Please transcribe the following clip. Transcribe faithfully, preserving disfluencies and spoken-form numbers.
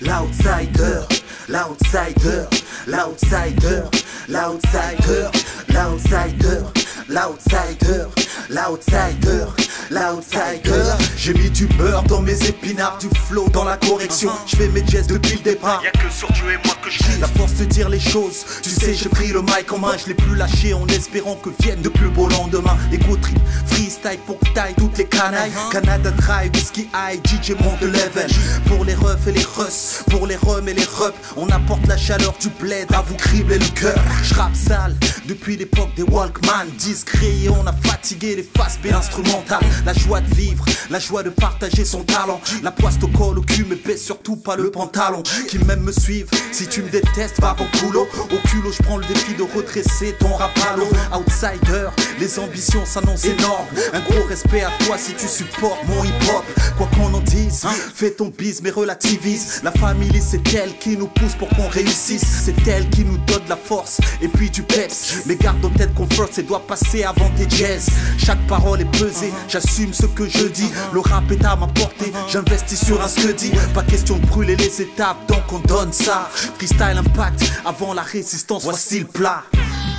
L'outsider, l'outsider, l'outsider, l'outsider, l'outsider, l'outsider, l'outsider, l'outsider. J'ai mis du beurre dans mes épinards, du flow dans la correction. Je fais mes jazz depuis le départ. Y'a que sur Dieu et moi que je vis. La force de dire les choses, tu sais j'ai pris le mic en main. Je l'ai plus lâché en espérant que viennent de plus beaux lendemains. Éco trip, freestyle pour que taille toutes les canailles. Canada Dry, whisky high, D J monte de level. Pour les refs et les russes, pour les rums et les rups, on apporte la chaleur du bled à vous cribler le cœur. Je rappe sale depuis l'époque des Walkman. Discret et on a fatigué les faces B instrumentales. La joie de vivre, la joie de partager son talent. La poisse au col au cul mais baisse surtout pas le pantalon. Qui même me suivent, si tu me détestes va avant coulo. Au culot je prends le défi de redresser ton rap à l'eau. Outsider, les ambitions s'annoncent énormes. Un gros respect à toi si tu supportes mon hip hop. Quoi qu'on en dise, fais ton bise mais relativise. La famille c'est elle qui nous pousse pour qu'on réussisse. C'est elle qui nous donne de la force et puis du peps. Mais garde en tête qu'on first et doit passer avant tes jazz. Chaque parole est pesée, j'assume ce que je dis. Le rap est à ma portée, j'investis sur un scudi. Pas question de brûler les étapes donc on donne ça. Freestyle impact avant la résistance, voici le plat.